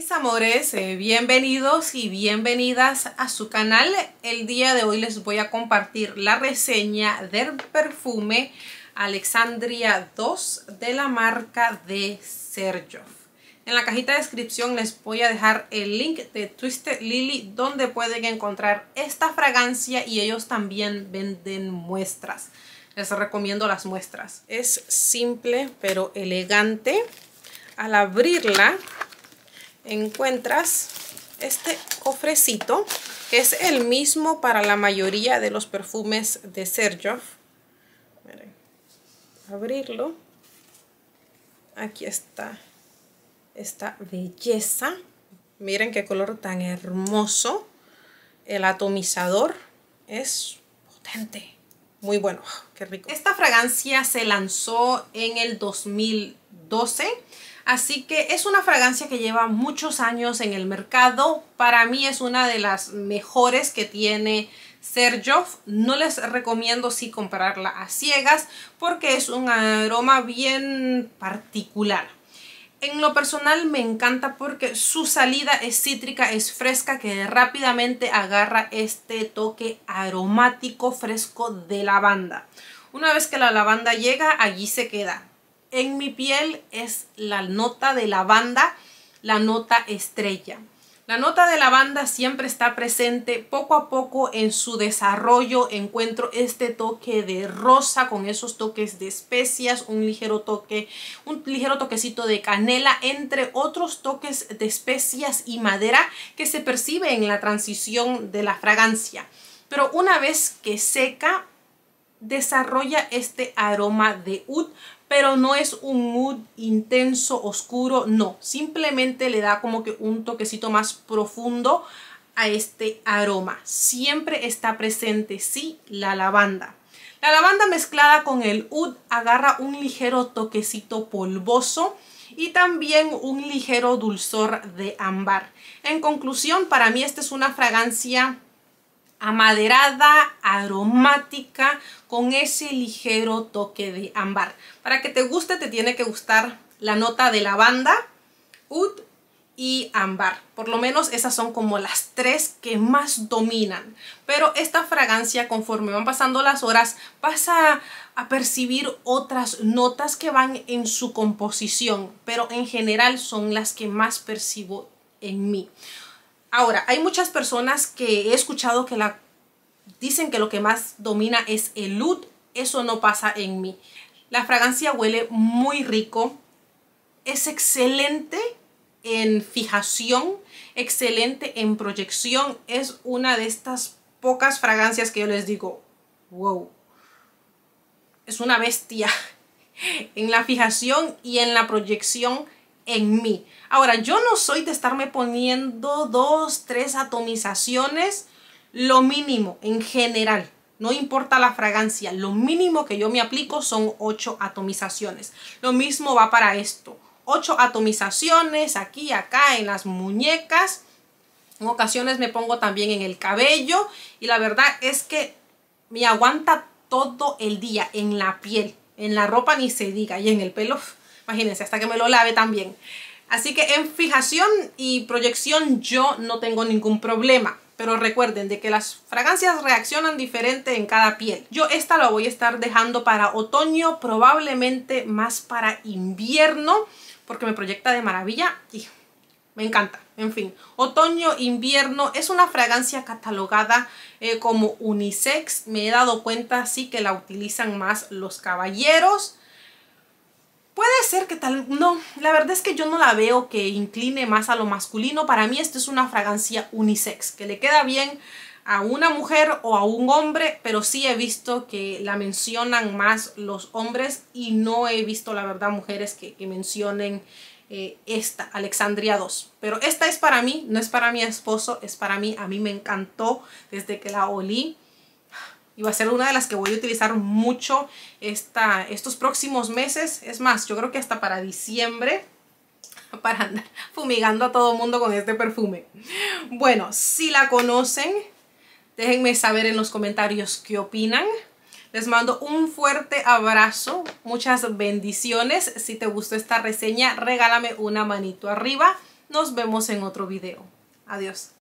Mis amores, bienvenidos y bienvenidas a su canal. El día de hoy les voy a compartir la reseña del perfume Alexandria 2 de la marca de Xerjoff. En la cajita de descripción les voy a dejar el link de Twisted Lily donde pueden encontrar esta fragancia y ellos también venden muestras. Les recomiendo las muestras. Es simple pero elegante. Al abrirla encuentras este cofrecito que es el mismo para la mayoría de los perfumes de Xerjoff. Miren, abrirlo, aquí está esta belleza. Miren qué color tan hermoso. El atomizador es potente, muy bueno, qué rico. Esta fragancia se lanzó en el 2012. Así que es una fragancia que lleva muchos años en el mercado. Para mí es una de las mejores que tiene Xerjoff. No les recomiendo sí comprarla a ciegas porque es un aroma bien particular. En lo personal me encanta porque su salida es cítrica, es fresca, que rápidamente agarra este toque aromático fresco de lavanda. Una vez que la lavanda llega, allí se queda. En mi piel es la nota de lavanda, la nota estrella. La nota de lavanda siempre está presente. Poco a poco en su desarrollo encuentro este toque de rosa con esos toques de especias, un ligero toquecito de canela, entre otros toques de especias y madera que se percibe en la transición de la fragancia. Pero una vez que seca, desarrolla este aroma de oud, pero no es un oud intenso, oscuro, no. Simplemente le da como que un toquecito más profundo a este aroma. Siempre está presente, sí, la lavanda. La lavanda mezclada con el oud agarra un ligero toquecito polvoso y también un ligero dulzor de ámbar. En conclusión, para mí esta es una fragancia amaderada, aromática, con ese ligero toque de ámbar. Para que te guste, te tiene que gustar la nota de lavanda, oud y ámbar. Por lo menos esas son como las tres que más dominan. Pero esta fragancia, conforme van pasando las horas, vas a percibir otras notas que van en su composición. Pero en general son las que más percibo en mí. Ahora, hay muchas personas que he escuchado que dicen que lo que más domina es el oud. Eso no pasa en mí. La fragancia huele muy rico. Es excelente en fijación, excelente en proyección. Es una de estas pocas fragancias que yo les digo, wow, es una bestia en la fijación y en la proyección en mí. Ahora, yo no soy de estarme poniendo 2, 3 atomizaciones, lo mínimo en general. No importa la fragancia, lo mínimo que yo me aplico son 8 atomizaciones. Lo mismo va para esto. 8 atomizaciones aquí, acá, en las muñecas. En ocasiones me pongo también en el cabello. Y la verdad es que me aguanta todo el día en la piel. En la ropa ni se diga. Y en el pelo, imagínense, hasta que me lo lave también. Así que en fijación y proyección yo no tengo ningún problema. Pero recuerden de que las fragancias reaccionan diferente en cada piel. Yo esta la voy a estar dejando para otoño, probablemente más para invierno, porque me proyecta de maravilla y me encanta. En fin, otoño, invierno, es una fragancia catalogada como unisex. Me he dado cuenta, sí, que la utilizan más los caballeros. Puede ser que tal... No, la verdad es que yo no la veo que incline más a lo masculino. Para mí esta es una fragancia unisex, que le queda bien a una mujer o a un hombre, pero sí he visto que la mencionan más los hombres y no he visto, la verdad, mujeres que mencionen esta, Alexandria 2. Pero esta es para mí, no es para mi esposo, es para mí. A mí me encantó desde que la olí. Y va a ser una de las que voy a utilizar mucho estos próximos meses. Es más, yo creo que hasta para diciembre, para andar fumigando a todo mundo con este perfume. Bueno, si la conocen, déjenme saber en los comentarios qué opinan. Les mando un fuerte abrazo, muchas bendiciones. Si te gustó esta reseña, regálame una manito arriba. Nos vemos en otro video. Adiós.